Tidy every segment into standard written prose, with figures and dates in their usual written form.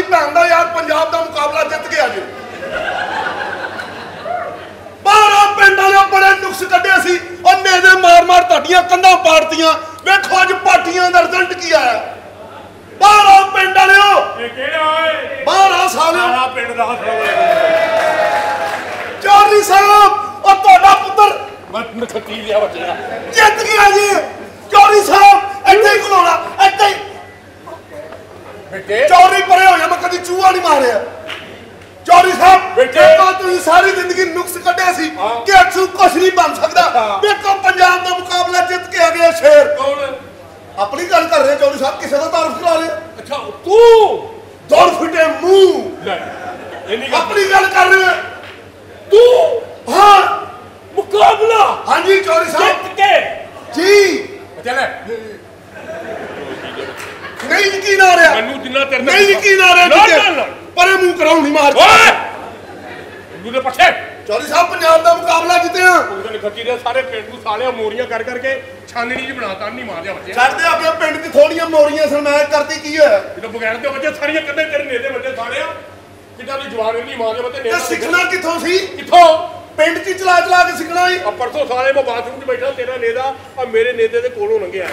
भैन का यार पंजाब का मुकाबला जित गया जी 12 पिंड वाले बड़े नुक्स कढ़े सी और नेदे मार मार तुहाडियां कंधां पाड़तियां वेखो अज पार्टियां दा रिजल्ट की आया 12 पिंड वाले 12 साल पिंड दा चौधरी साहब और तुहाडा पुत्र जित गया जी चौधरी साहब इत्थे ही खलोना इत्थे ही चौधरी परे हो जा मैं कदी चूहा नहीं मारिया चौधरी साहब देखो तुम सारी जिंदगी नुक्स कढ़े सी कि अछू कुछ नहीं बन सकता देखो पंजाब का मुकाबला जित के आ गया शेर कौन अपनी गल कर रहे चौधरी साहब किसी का तारुफ करा ले अच्छा तू दौड़ फिटे मुंह अपनी गल कर रहे तू हाँ मुकाबला हाँ जी चौधरी साहब जित के जी चले नहीं यकीन आ रहा नहीं यकीन आ रहा परे मुंह कराऊं नहीं मार चौधरी साहब पंजाब का मुकाबला जीते हैं सारे पिंड को साले मोरियां कर करके छाननी च बनाता नहीं मार दिया बच्चे छड्ड दे अपने पिंड च थोड़ियां मोरियां सरमाया करती की है जो बगैर ते बच्चे सारियां कदे तेरे नेदे बच्चे साले किड्डा भी जवान नहीं मार दे बच्चे सीखना किथों सी किथों पिंड च चला चला के सीखना ही परसों साले मैं बाथरूम च बैठा तेरा नेदा और मेरे नेदे दे कोलों लंघिया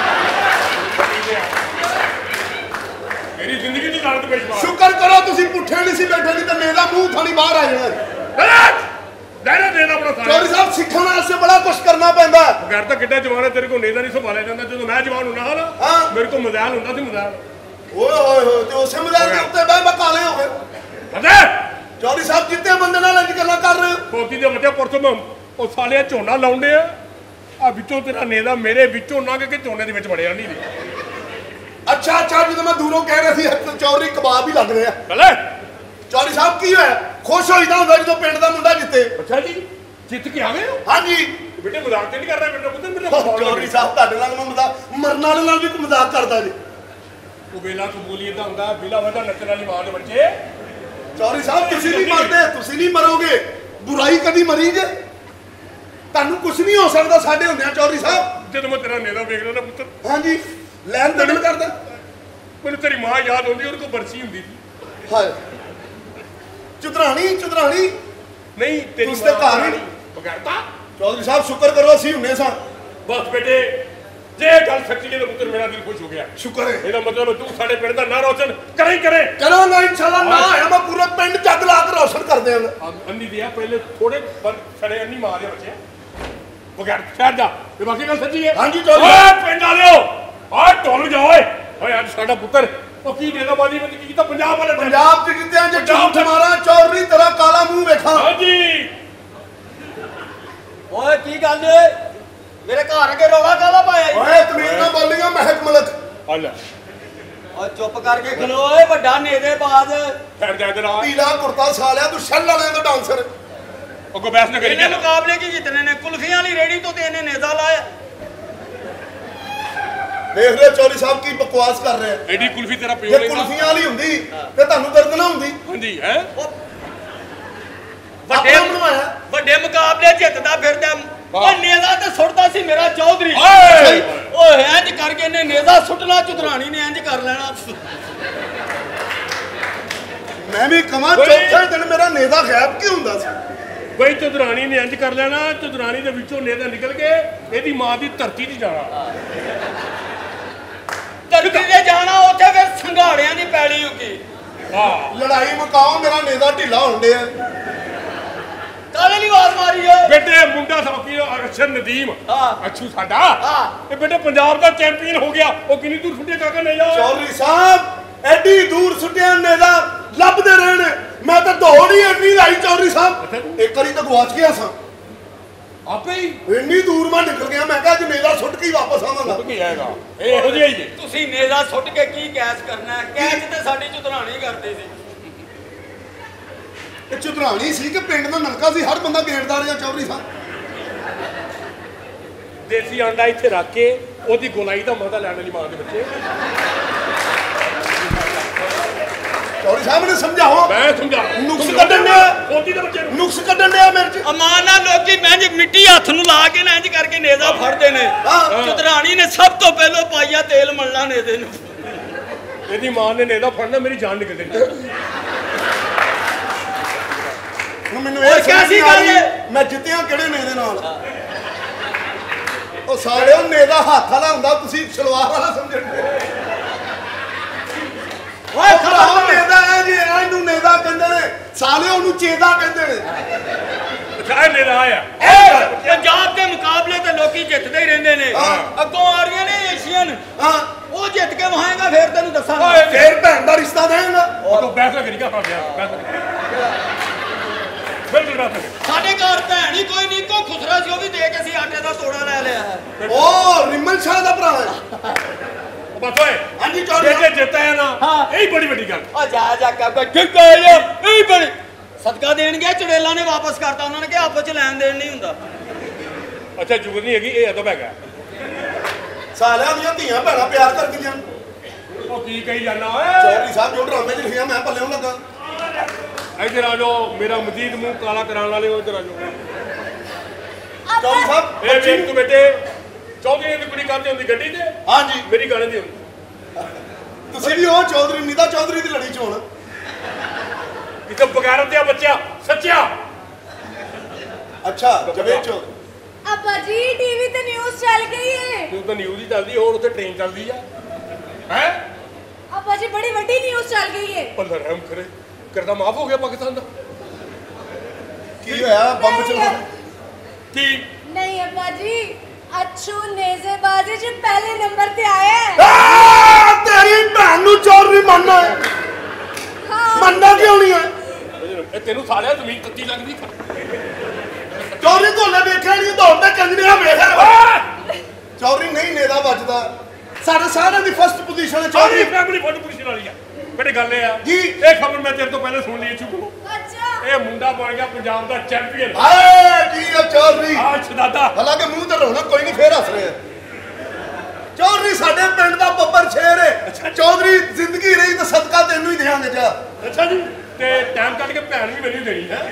मेरी जिंदगी च दर्द पेश शुक्र करो तुसी पुठे नहीं सी बैठे नहीं तो नेदा मुंह थानी बाहर आ जाना चौधरी साहब सीखने वास्ते बड़ा कुछ करना पैंदा बगैर तो किड्डा जवान है तेरे को नेदा नहीं संभालिया जांदा जदों मैं जवान हुंदा ना मेरे को मजाल हुंदा सी मजाल ओए होए होए ते उसे मजाल के उत्ते बह बकाले हो गए पता चौधरी साहब जितने बंदे नाल इंज गल्लां कर रहे हो पोती दे बच्चे परसों में ओ साले झोना लाउंदे आ विचों तेरा नेदा मेरे विचों लंघ के झोने दे विच वड़िया नहीं अच्छा अच्छा जो मैं दूरों कह रहा थी चौधरी कबाब ही लग रहे हैं चौधरी साहब की है खुश होईदा हुंदा जो पिंड दा मुंडा जिते अच्छा जी जित के आ गए हो हां जी बेटे मजाक ते नहीं कर रहा बेटा पुੱਤਰ मेरे चौधरी साहब ਤੁਹਾਡੇ ਨਾਲ ਮੈਂ ਮਜ਼ਾਕ ਮਰਨ ਵਾਲੇ ਨਾਲ ਵੀ ਮਜ਼ਾਕ ਕਰਦਾ ਜੀ ਉਹ ਵੇਲਾ ਕਬੂਲੀਅਤ ਦਾ ਹੁੰਦਾ ਬਿਲਾ ਵਦਾ ਨੱਚਣ ਵਾਲੀ ਮਾਂ ਦੇ ਬੱਚੇ ਚੌਧਰੀ ਸਾਹਿਬ ਤੁਸੀਂ ਨਹੀਂ ਮਰਦੇ ਤੁਸੀਂ ਨਹੀਂ ਮਰੋਗੇ ਬੁਰਾਈ ਕਦੀ ਮਰੀ ਜੇ ਤੁਹਾਨੂੰ ਕੁਝ ਨਹੀਂ ਹੋ ਸਕਦਾ ਸਾਡੇ ਹੁੰਦਿਆਂ ਚੌਧਰੀ ਸਾਹਿਬ ਜਦੋਂ ਮੈਂ ਤੇਰਾ ਨੇੜਾ ਵੇਖ ਲੈਣਾ ਪੁੱਤਰ ਹਾਂ ਜੀ ਲੈਣ ਦੇਣ ਕਰਦਾ ਮੈਨੂੰ ਤੇਰੀ ਮਾਂ ਯਾਦ ਆਉਂਦੀ ਉਹਦੇ ਕੋਲ ਬਰਸੀ ਹੁੰਦੀ ਸੀ ਹਾਏ ਚੁਦਰਾਣੀ ਨਹੀਂ ਤੇਰੀ ਮਾਂ ਘਰ ਹੀ ਬਗੈਰਤਾ ਚੌਧਰੀ ਸਾਹਿਬ ਸ਼ੁਕਰ ਕਰੋ ਅਸੀਂ ਹੁੰਨੇ ਸਾਂ ਬਸ ਬੇਟੇ ਜੇ ਗੱਲ ਸੱਚੀ ਹੈ ਤਾਂ ਪੁੱਤਰ ਮੇਰਾ ਦਿਲ ਖੁਸ਼ ਹੋ ਗਿਆ ਸ਼ੁਕਰ ਹੈ ਇਹਦਾ ਮਤਲਬ ਤੂੰ ਸਾਡੇ ਪਿੰਡ ਦਾ ਨਾਂ ਰੋਸ਼ਨ ਕਰੇ ਕਰਾਂਗਾ ਇਨਸ਼ਾਅੱਲਾ ਨਾ ਹੈ ਮੈਂ ਪੂਰੇ ਪਿੰਡ ਜੱਗ ਲਾ ਕੇ ਰੋਸ਼ਨ ਕਰ ਦੇਵਾਂਗਾ ਅੰਨੀ ਦਿਆ ਪਹਿਲੇ ਥੋੜੇ ਛੜੇ ਅੰਨੀ ਮਾਰ ਦੇ ਬੱਚੇ ਬਗੈਰ ਛੱਡ ਜਾ ਇਹ ਬਾਕੀ ਗੱਲ ਸੱਚੀ ਹੈ ਹਾਂਜੀ ਚੌਧਰੀ ਓਏ ਪਿੰਡ ਵਾਲਿਓ ਆ ਢੋਲ ਜਾ ਓਏ ਅੱਜ ਸਾਡਾ ਪੁੱਤਰ ਉਹ ਕੀ ਨੇਦਾਬਾਜ਼ੀ ਵਿੱਚ ਕੀ ਕੀਤਾ ਪੰਜਾਬ ਵਾਲੇ ਪੰਜਾਬ ਚ ਕਿਤੇ ਜੇ ਝੂਠ ਮਾਰਾਂ ਚੌਧਰੀ ਤੇਰਾ ਕਾਲਾ ਮੂੰਹ ਵੇਖਾਂ ਹਾਂਜੀ ਓਏ ਕੀ ਗੱਲ ਮੇਰੇ ਘਰ ਅਗੇ ਰੌਲਾ ਕਾਲਾ ਪਾਇਆ ਓਏ ਤਮੀਜ਼ ਨਾਲ ਬੋਲੀਆਂ ਮਹਿਕ ਮਲਕ ਆ ਲੈ ਓਏ ਚੁੱਪ ਕਰਕੇ ਖਲੋ ਓਏ ਵੱਡਾ ਨੇਦੇਬਾਜ਼ ਫਿਰ ਜਾ ਇਧਰ ਆ ਪੀਲਾ ਕੁਰਤਾ ਸਾਲਿਆ ਤੂੰ ਛੱਲ ਵਾਲਿਆਂ ਦਾ ਡਾਂਸਰ ਉਹ ਕੋ ਬੈਸ ਨਾ ਕਰੀ ਇਹਨੇ ਮੁਕਾਬਲੇ ਕੀ ਜਿੱਤਨੇ ਨੇ ਕੁਲਫੀਆਂ ਵਾਲੀ ਰੇੜੀ ਤੋਂ ਤੇ ਇਹਨੇ ਨੇਦਾ ਲਾਇਆ देख रहे चौधरी साहब की बकवास कर रहे हैं एडी कुल्फी तेरा पियो लेंदा कुल्फियां वाली हुंदी ते तानू दर्द ना हुंदी हांजी है ਵੱਡੇ ਮੁਕਾਬਲੇ ਜਿੱਤਦਾ ਫਿਰਦਾ ਉਹ ਨੇਜ਼ਾ ਤੇ ਸੁੱਟਦਾ ਸੀ ਮੇਰਾ ਚੌਧਰੀ ਓਏ ਇੰਜ ਕਰਕੇ ਇਹਨੇ ਨੇਜ਼ਾ ਸੁੱਟਣਾ ਚੁਦਰਾਣੀ ਨੇ ਇੰਜ ਕਰ ਲੈਣਾ ਮੈਂ ਵੀ ਕਮਾਂ ਚੌਥੇ ਦਿਨ ਮੇਰਾ ਨੇਜ਼ਾ ਗਾਇਬ ਕਿਉਂ ਹੁੰਦਾ ਸੀ ਬਈ ਚੁਦਰਾਣੀ ਨੇ ਇੰਜ ਕਰ ਲੈਣਾ ਚੁਦਰਾਣੀ ਦੇ ਵਿੱਚੋਂ ਨੇਜ਼ਾ ਨਿਕਲ ਕੇ ਇਹਦੀ ਮਾਂ ਦੀ ਧਰਤੀ 'ਤੇ ਜਾਣਾ ਧਰਤੀ 'ਤੇ ਜਾਣਾ ਉੱਥੇ ਫਿਰ ਸੰਘਾੜਿਆਂ ਦੀ ਪੈਲੀ ਹੋਗੀ ਲੜਾਈ ਮੁਕਾਓ ਮੇਰਾ ਨੇਜ਼ਾ ਢਿੱਲਾ ਹੋਣ ਡਿਆ ਕਾਲੇ ਨਹੀਂ ਆਵਾਜ਼ ਮਾਰੀ ਏ ਬੇਟੇ ਮੁੰਡਾ ਸੌਕੀ ਅਰਸ਼ਦ ਨਦੀਮ ਅੱਛੂ ਸਾਡਾ ਇਹ ਬੇਟੇ ਪੰਜਾਬ ਦਾ ਚੈਂਪੀਅਨ ਹੋ ਗਿਆ ਉਹ ਕਿੰਨੀ ਦੂਰ ਸੁੱਟਿਆ ਕਾਕਾ ਨੇ ਜਾ ਚੌਧਰੀ ਸਾਹਿਬ ਐਡੀ ਦੂਰ ਸੁੱਟਿਆ ਨੇਜ਼ਾ ਲੱਭਦੇ ਰਹਿਣੇ ਮੈਂ ਤਾਂ ਦੌੜ ਹੀ ਇੰਨੀ ਲਾਈ ਚੌਧਰੀ ਸਾਹਿਬ ਇੱਕ ਵਾਰੀ ਤਾਂ ਗਵਾਚ ਗਿਆ ਸਾਂ ਆਪੇ ਹੀ ਇੰਨੀ ਦੂਰ ਮੈਂ ਨਿਕਲ ਗਿਆ ਮੈਂ ਕਿਹਾ ਅੱਜ ਨੇਜ਼ਾ ਸੁੱਟ ਕੇ ਵਾਪਸ ਆਵਾਂਗਾ ਸੁੱਟ ਕੇ ਆਏਗਾ ਇਹ ਇਹੋ ਜਿਹਾ ਹੀ ਤੁਸੀਂ ਨੇਜ਼ਾ ਸੁੱਟ ਕੇ ਕੀ ਕੈਚ ਕਰਨਾ ਕੈਚ ਤੇ ਸਾਡੀ ਚੁਦਰਾਣੀ ਕਰਦੇ ਸੀ ਇਹ ਚੁਦਰਾਣੀ ਸੀ ਕਿ ਪਿੰਡ ਦਾ ਨਲਕਾ ਸੀ ਹਰ ਬੰਦਾ ਗੇੜਦਾ ਰਿਹਾ ਚੌਧਰੀ ਸਾਹਿਬ ਦੇਸੀ ਆਂਡਾ ਇੱਥੇ ਰੱਖ ਕੇ ਉਹਦੀ ਗੋਲਾਈ ਦਾ ਮਜ਼ਾ ਲੈਣ ਵਾਲੀ ਮਾਂ ਦੇ ਬੱਚੇ ਚੌਧਰੀ ਸਾਹਿਬ ਨੇ ਸਮਝਾਓ ਮੈਂ ਸਮਝਾ ਨੁਕਸ ਕੱਢਣ ਡਿਆ ਉਹਦੀ ਦੇ ਬੱਚੇ ਨੁਕਸ ਕੱਢਣ ਡਿਆ ਮੇਰੇ ਚ ਅਮਾਨ ਨਾਲ ਲੋਕੀ ਮੈਂਜ ਮਿੱਟੀ ਹੱਥ ਨੂੰ ਲਾ ਕੇ ਨਾ ਇੰਜ ਕਰਕੇ ਨੇਜ਼ਾ ਫੜਦੇ ਨੇ ਚੁਦਰਾਣੀ ਨੇ ਸਭ ਤੋਂ ਪਹਿਲਾਂ ਪਾਈਆ ਤੇਲ ਮਲਣਾ ਨੇਜ਼ੇ ਨੂੰ ਇਹਦੀ ਮਾਂ ਨੇ ਨੇਦਾ ਫੜਨਾ ਮੇਰੀ ਜਾਨ ਨਿਕਲ ਜਾਣੀ। ਹੁਣ ਮੈਨੂੰ ਇਹ ਸਮਝ ਆ ਰਹੀ ਮੈਂ ਜਿੱਤਿਆ ਕਿਹੜੇ ਨੇ ਇਹਦੇ ਨਾਲ। ਉਹ ਸਾਲਿਓ ਨੇਦਾ ਹੱਥ ਵਾਲਾ ਹੁੰਦਾ ਤੁਸੀਂ ਸਲਵਾਰ ਵਾਲਾ ਸਮਝਦੇ। ਓਏ ਖਰਾਬ ਨੇਦਾ ਹੈ ਜੀ ਇਹਨੂੰ ਨੇਦਾ ਕਹਿੰਦੇ ਨੇ ਸਾਲਿਓ ਉਹਨੂੰ ਚੇਦਾ ਕਹਿੰਦੇ ਨੇ। ਅੱਛਾ ਇਹ ਨੇਦਾ ਆ ਪੰਜਾਬ ਦੇ ਮੁਕਾਬਲੇ ਤੇ ਲੋਕੀ ਜਿੱਤਦੇ ਹੀ ਰਹਿੰਦੇ ਨੇ। ਅੱਗੋਂ ਆ ਰਹੀਆਂ ਨੇ ਏਸ਼ੀਅਨ ਉਹ ਜਿੱਤ ਕੇ ਵਹਾਏਗਾ ਫੇਰ ਤੈਨੂੰ ਦੱਸਾਂਗਾ। ਫੇਰ ਭੈਣ ਦਾ ਰਿਸ਼ਤਾ ਦੇਗਾ ਉਹ ਤੋਂ ਬਹਿਸ ਕਰੀ ਕਾ ਫੜਿਆ ਬਿਲਕੁਲ ਬਾਤ ਹੈ। ਸਾਡੇ ਘਰ ਭੈਣ ਹੀ ਕੋਈ ਨਹੀਂ ਕੋ ਖੁਸਰਾ ਸੀ ਉਹ ਵੀ ਦੇ ਕੇ ਅਸੀਂ ਆਟੇ ਦਾ ਤੋੜਾ ਲੈ ਲਿਆ ਹੈ। ਉਹ ਰਿਮਨ ਸ਼ਾਹ ਦਾ ਭਰਾ ਹੈ। ਬਸ ਓਏ ਹਾਂਜੀ ਚੌਧਰੀ ਜੇ ਜਿੱਤਾ ਹੈ ਨਾ ਇਹ ਬੜੀ ਵੱਡੀ ਗੱਲ। ਆ ਜਾ ਜਾ ਕੇ ਠੀਕ ਹੈ ਯਾਰ ਇਹ ਬੜੀ ਸਦਕਾ ਦੇਣ ਗਿਆ ਚੜੇਲਾ ਨੇ ਵਾਪਸ ਕਰਤਾ ਉਹਨਾਂ ਨੇ ਕਿ ਆਪਸ ਚ ਲੈਣ ਦੇਣ ਨਹੀਂ ਹੁੰਦਾ। ਅੱਛਾ ਜੁਗਤ ਨਹੀਂ ਹੈਗੀ ਇਹ ਅਦਬ ਹੈਗਾ। ਸਾਲਿਆਂ ਦੀਆਂ ਧੀਆਂ ਭੈਣਾਂ ਪਿਆਰ ਕਰਦੀਆਂ। ਉਹ ਕੀ ਕਹੀ ਜਾਂਦਾ ਓਏ ਚੌਧਰੀ ਸਾਹਿਬ ਜੋ ਡਰਾਮੇ ਚ ਲਿਖਿਆ ਮੈਂ ਪੱਲੇ ਲੱਗਾ। ਇੱਧਰ ਆ ਜਾਓ ਮੇਰਾ ਮਜੀਦ ਮੂੰਹ ਕਾਲਾ ਕਰਾਉਣ ਵਾਲੇ ਉਹ ਇੱਧਰ ਆ ਜਾਓ। ਚੌਧਰੀ ਸਾਹਿਬ ਇਹ ਵੇਖ ਤੂੰ ਬੇਟੇ ਚੌਧਰੀ ਦੀ ਕੁੜੀ ਕਰਦੇ ਹੁੰਦੀ ਗੱਡੀ ਤੇ ਹਾਂਜੀ ਮੇਰੀ ਗਾਣੇ ਦੀ ਹੁੰਦੀ। ਤੁਸੀਂ ਵੀ ਉਹ ਚੌਧਰੀ ਨੀਦਾ ਚੌਧਰੀ ਦੀ ਲੜੀ ਚ ਹੋਣ। ਕਿਤੇ ਬਗੈਰਤ ਦਿਆ ਬੱਚਾ ਸੱਚਿਆ। ਅੱਛਾ ਜਵੇਦ ਚੋ ਅੱਬਾ ਜੀ ਟੀਵੀ ਤੇ ਨਿਊਜ਼ ਚੱਲ ਗਈ ਹੈ। ਤੂੰ ਤਾਂ ਨਿਊਜ਼ ਹੀ ਚੱਲਦੀ ਹੋਰ ਉੱਥੇ ਟ੍ਰੇਨ ਚੱਲਦੀ ਆ ਹੈ। ਅੱਬਾ ਜੀ ਬੜੀ ਵੱਡੀ ਨਿਊਜ਼ ਚੱਲ ਗਈ ਹੈ। ਅੱਲਾ ਰਹਿਮ ਕਰੇ ਕਰਦਾ ਮਾਫ ਹੋ ਗਿਆ ਪਾਕਿਸਤਾਨ ਦਾ। ਕੀ ਹੋਇਆ ਬੰਬ ਚਲਾ ਕੀ ਨਹੀਂ ਅੱਬਾ ਜੀ ਅੱਛੂ ਨੇਜ਼ੇਬਾਜ਼ੀ ਚ ਪਹਿਲੇ ਨੰਬਰ ਤੇ ਆਇਆ ਹੈ। ਤੇਰੀ ਭੈਣ ਨੂੰ ਚੌਧਰੀ ਮੰਨਣਾ ਹੈ। ਮੰਨਣਾ ਕਿਉਂ ਨਹੀਂ ਹੈ? ਇਹ ਤੈਨੂੰ ਸਾਲਿਆ ਜ਼ਮੀਨ ਕੱਤੀ ਲੱਗਦੀ। ਚੌਧਰੀ ਕੋਲੇ ਵੇਖਿਆ ਨਹੀਂ ਦੌੜਦਾ ਕੰਜਰੀਆਂ ਵੇਖਿਆ। ਚੌਧਰੀ ਨਹੀਂ ਨੇਦਾ ਵੱਜਦਾ ਸਾਡੇ ਸਾਰਿਆਂ ਦੀ ਫਸਟ ਪੋਜੀਸ਼ਨ ਹੈ ਚੌਧਰੀ ਚੌਧਰੀ। ਫੈਮਿਲੀ ਫੋਟੋ ਪੁੱਛਣ ਵਾਲੀ ਆ ਬੜੀ ਗੱਲ ਇਹ ਆ ਜੀ ਇਹ ਖਬਰ ਮੈਂ ਤੇਰੇ ਤੋਂ ਪਹਿਲੇ ਸੁਣ ਲਈ ਚੁੱਕੂ। ਅੱਛਾ ਇਹ ਮੁੰਡਾ ਬਣ ਗਿਆ ਪੰਜਾਬ ਦਾ ਚੈਂਪੀਅਨ। ਹਾਏ ਕੀ ਹੈ ਚੌਧਰੀ। ਆ ਛਦਾਦਾ ਹਾਲਾਂਕਿ ਮੂੰਹ ਤੇ ਰੋਣਾ ਕੋਈ ਨਹੀਂ ਫੇਰ ਹੱਸ ਰਹੇ ਆ। ਚੌਧਰੀ ਸਾਡੇ ਪਿੰਡ ਦਾ ਬੱਬਰ ਸ਼ੇਰ ਹੈ। ਚੌਧਰੀ ਜ਼ਿੰਦਗੀ ਰਹੀ ਤਾਂ ਸਦਕਾ ਤੈਨੂੰ ਹੀ ਦੇਵਾਂਗੇ ਜਾ। ਅੱਛਾ ਜੀ ਤੇ ਟਾਈਮ ਕੱਢ ਕੇ ਭੈਣ ਵੀ ਮੈਨੂੰ ਦੇਣੀ ਹੈ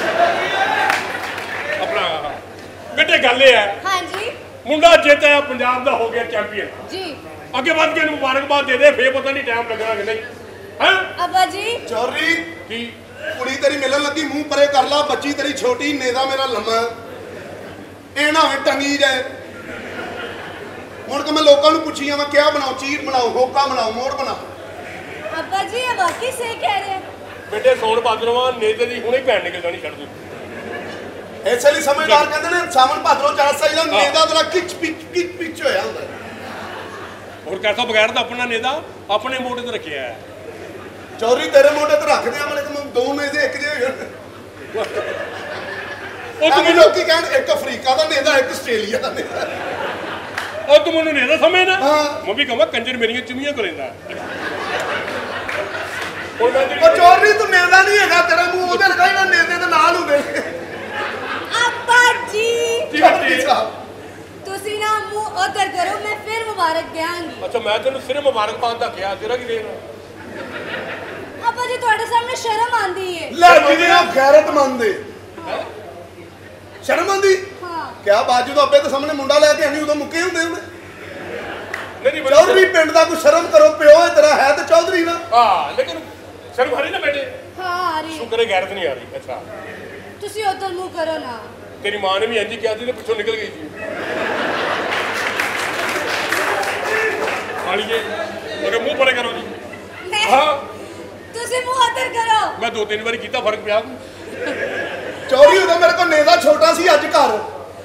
ਆਪਣਾ। ਬੇਟੇ ਗੱਲ ਇਹ ਹੈ ਹਾਂਜੀ ਮੁੰਡਾ ਜਿੱਤਿਆ ਪੰਜਾਬ ਦਾ ਹੋ ਗਿਆ ਚੈਂਪੀਅਨ। ਜੀ ਅੱਗੇ ਵੱਧ ਕੇ ਇਹਨੂੰ ਮੁਬਾਰਕਬਾਦ ਦੇ ਦੇ ਫੇਰ ਪਤਾ ਨਹੀਂ ਟਾਈਮ ਲੱਗਣਾ ਕਿ ਨਹੀਂ ਹੈ। ਅੱਬਾ ਜੀ ਚੌਧਰੀ ਕੀ ਕੁੜੀ ਤੇਰੀ ਮਿਲਣ ਲੱਗੀ ਮੂੰਹ ਪਰੇ ਕਰ ਲਾ। ਬੱਚੀ ਤੇਰੀ ਛੋਟੀ ਨੇਦਾ ਮੇਰਾ ਲੰਮਾ ਇਹ ਨਾ ਹੋਵੇ ਟੰਗੀ ਜਾਏ। ਹੁਣ ਕਿ ਮੈਂ ਲੋਕਾਂ ਨੂੰ ਪੁੱਛੀ ਜਾਵਾਂ ਕਿਆ ਬਣਾਓ ਚੀਰ ਬਣਾਓ ਹੋਕਾ ਬਣਾਓ ਮੋੜ ਬਣਾਓ। ਅੱਬਾ ਜੀ ਇਹ ਵਾਕਈ ਸਹੀ ਕਹਿ ਰਹੇ। ਬੇਟੇ ਸੌਣ ਭਾਦਰਵਾਂ ਨੇਤੇ ਦੀ ਹੁਣੇ ਭੈਣ ਨਿਕਲ ਜਾਣੀ ਛੱਡ ਦੂ। ਇਸੇ ਲਈ ਸਮਝਦਾਰ ਕਹਿੰਦੇ ਨੇ ਸਾਵਣ ਭਾਦਰੋਂ ਚਾਰ ਸਾਈ ਦਾ ਨੇਦਾ ਤੇਰਾ ਕਿਚ ਪਿਚ ਹੋਇਆ ਹੁੰਦਾ। ਹੋਰ ਕੈਸਾ ਬਗੈਰ ਦਾ ਆਪਣਾ ਨੇਦਾ ਆਪਣੇ ਮੋਢੇ ਤੇ ਰੱਖਿਆ ਹੈ। ਚੌਧਰੀ ਤੇਰੇ ਮੋਢੇ ਤੇ ਰੱਖਦੇ ਆ ਮਲੇ ਤੇ ਦੋ ਨੇਦੇ ਇੱਕ ਜੇ ਉਹ ਤੂੰ ਮੈਨੂੰ ਲੋਕੀ ਕਹਿਣ ਇੱਕ ਅਫਰੀਕਾ ਦਾ ਨੇਦਾ ਇੱਕ ਆਸਟ੍ਰੇਲੀਆ ਦਾ ਨੇਦਾ। ਉਹ ਤੂੰ ਮੈਨੂੰ ਨੇਦਾ ਸਮਝ ਨਾ ਹਾਂ। ਮੈਂ ਵੀ ਕਹਾਂ ਕੰਜਰ ਮੇਰੀਆਂ ਚੁੰਮੀਆਂ ਕੋ ਲੈਂਦਾ। ਉਹ ਚੌਧਰੀ ਤੂੰ ਨੇਦਾ ਨਹੀਂ ਹੈਗਾ ਤੇਰਾ ਮੂੰਹ ਉਹਦੇ ਲਗਾਈ ਨਾ ਨੇਦੇ ਦੇ ਨਾਲ ਹੁੰਦੇ। ਅੱਬਾ ਜੀ ਚੌਧਰੀ ਸਾਹਿਬ ਤੁਸੀਂ ਨਾ ਮੂੰਹ ਉਧਰ ਕਰੋ ਮੈਂ ਫਿਰ ਮੁਬਾਰਕ ਦਿਆਂਗੀ। ਅੱਛਾ ਮੈਂ ਤੈਨੂੰ ਸਿਰਫ ਮੁਬਾਰਕਬਾਦ ਦਾ ਕਿਹਾ ਤੇਰਾ ਕੀ ਦੇਣਾ। ਅੱਬਾ ਜੀ ਤੁਹਾਡੇ ਸਾਹਮਣੇ ਸ਼ਰਮ ਆਂਦੀ ਹੈ। ਲੈ ਜਿਹਦੇ ਨਾਲ ਗੈਰਤਮੰਦ ਏ ਸ਼ਰਮ ਆਂਦੀ। ਹਾਂ ਕਿਆ ਬਾਤ ਜਦੋਂ ਅੱਬੇ ਦੇ ਸਾਹਮਣੇ ਮੁੰਡਾ ਲੈ ਕੇ ਆਣੀ ਉਦੋਂ ਮੁੱਕੇ ਹੁੰਦੇ ਉਹਨੇ। ਨਹੀਂ ਚੌਧਰੀ ਪਿੰਡ ਦਾ ਕੋਈ ਸ਼ਰਮ ਕਰੋ ਪਿਓ ਹੈ ਤੇਰਾ ਹੈ ਤੇ ਚੌਧਰੀ ਨਾ। ਹਾਂ ਲੇਕਿਨ ਸ਼ਰਮ ਆ ਰਹੀ ਨਾ ਬੇਟੇ। ਹਾਂ ਆ ਰਹੀ ਸ਼ੁਕਰ ਹੈ ਗੈਰਤ ਨਹੀਂ ਆ ਰਹੀ। ਅੱਛਾ ਤੁਸੀਂ ਉਧਰ ਮੂੰਹ ਕਰੋ ਨਾ। ਤੇਰੀ ਮਾਂ ਨੇ ਵੀ ਇੰਜ ਕਿਹਾ ਸੀ ਤੇ ਪਿੱਛੋਂ ਨਿਕਲ ਗਈ ਸੀ। ਖਾਲੀਏ ਮਗਰ ਮੂੰਹ ਪਰੇ ਕਰੋ ਜੀ। ਨਹੀਂ, ਹਾਂ ਤੁਸੀਂ ਮੂੰਹ ਉਧਰ ਕਰੋ। ਮੈਂ 2-3 ਵਾਰੀ ਕੀਤਾ ਫਰਕ ਪਿਆ। ਚੌਧਰੀ ਉਦੋਂ ਮੇਰੇ ਕੋਲ ਨੇਦਾ ਛੋਟਾ ਸੀ ਅੱਜ ਘਰ।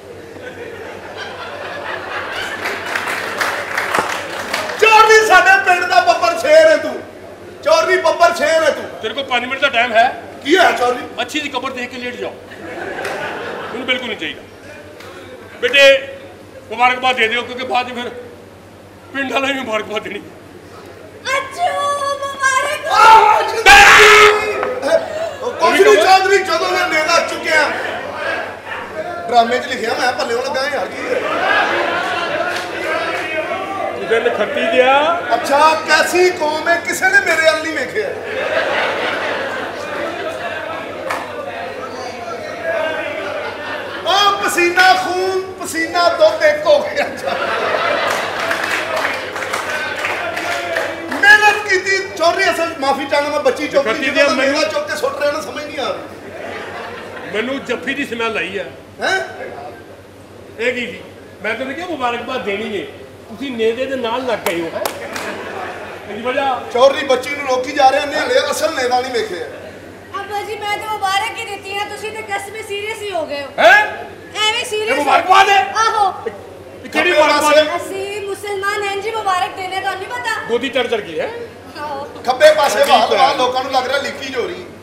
ਚੌਧਰੀ ਸਾਡੇ ਪਿੰਡ ਦਾ ਬੱਬਰ ਸ਼ੇਰ ਹੈ ਤੂੰ। ਚੌਧਰੀ ਬੱਬਰ ਸ਼ੇਰ ਹੈ ਤੂੰ। तेरे को 5 मिनट का टाइम है। ਕੀ ਹੋਇਆ ਚੌਧਰੀ? अच्छी सी कबर देख के लेट जाओ। मैंने बिल्कुल नहीं चाहिए बेटे। मुबारकबाद दे दियो क्योंकि बाद में फिर पिंड वाले भी मुबारकबाद देनी। ਅੱਛੂ ਮੁਬਾਰਕ। ਕੁਝ ਨਹੀਂ ਚੌਧਰੀ ਜਦੋਂ ਮੈਂ ਨੇਦਾ ਚੁੱਕਿਆ ਡਰਾਮੇ 'ਚ ਲਿਖਿਆ ਮੈਂ ਭੱਲੇ ਲੱਗਾ ਯਾਰ ਕੀ दिल खट्टी दिया। ਅੱਛਾ ਕੈਸੀ ਕੌਮ ਹੈ ਕਿਸੇ ਨੇ ਮੇਰੇ ਵੱਲ ਨਹੀਂ ਵੇਖਿਆ। ਉਹ ਪਸੀਨਾ ਖੂਨ ਪਸੀਨਾ ਦੁੱਧ ਇੱਕ ਹੋ ਗਿਆ। ਮਿਹਨਤ ਕੀਤੀ ਮਾਫੀ ਚਾਹਣਾ ਮੈਂ ਬੱਚੀ ਚੁੱਕ ਕੱਤੀ ਲਈ ਦੇ ਜਦੋਂ ਮੈਨੂੰ- ਮੇਰਾ ਚੁੱਕ ਕੇ ਸੁੱਟ ਰਿਹਾ ਨਾ ਸਮਝ ਨਹੀਂ ਆ ਰਹੀ ਮੈਨੂੰ ਜੱਫੀ ਦੀ ਸਮੈਲ ਆਈ ਆ ਹੈ ਇਹ ਕੀ ਸੀ ਮੈਂ ਤੁਹਾਨੂੰ ਕਿਹਾ ਮੁਬਾਰਕਬਾਦ ਦੇਣੀ ਏ ਤੁਸੀਂ ਨੇਦੇ ਦੇ ਨਾਲ ਲੱਗ ਗਏ ਹੋ ਹੈ ਇਹਦੀ ਵਜ੍ਹਾ ਚੌਰੀ ਬੱਚੀ ਨੂੰ ਰੋਕੀ ਜਾ ਰਹੇ ਨੇ ਹਲੇ ਅਸਲ ਨੇਦਾ ਨਹੀਂ ਵੇਖਿਆ ਅੱਬਾ ਜੀ ਮੈਂ ਤਾਂ ਮੁਬਾਰਕ ਹੀ ਦਿੱਤੀ ਹੈ ਤੁਸੀਂ ਤੇ ਕਸਮੇ ਸੀਰੀਅਸ ਹੀ ਹੋ ਗਏ ਹੋ ਹੈ ਐਵੇਂ ਇਹ ਸੀਰੀਅਸ ਮੁਬਾਰਕਬਾਦ ਹੈ ਆਹੋ ਕਿਹੜੀ ਮੁਬਾਰਕਬਾਦ ਹੈ ਅਸੀਂ ਮੁਸਲਮਾਨ ਹਾਂ ਜੀ ਮੁਬਾਰਕ ਦੇਣੇ ਤੁਹਾਨੂੰ ਨਹੀਂ ਪਤਾ ਗੋਦੀ ਚੜ ਗਈ ਹੈ ਆਹੋ ਖੱਬੇ ਪਾਸੇ ਬਾਹਰ ਲੋਕਾਂ ਨੂੰ ਲੱਗ ਰਿਹਾ ਲੀਕੀ ਹੋ ਰਹੀ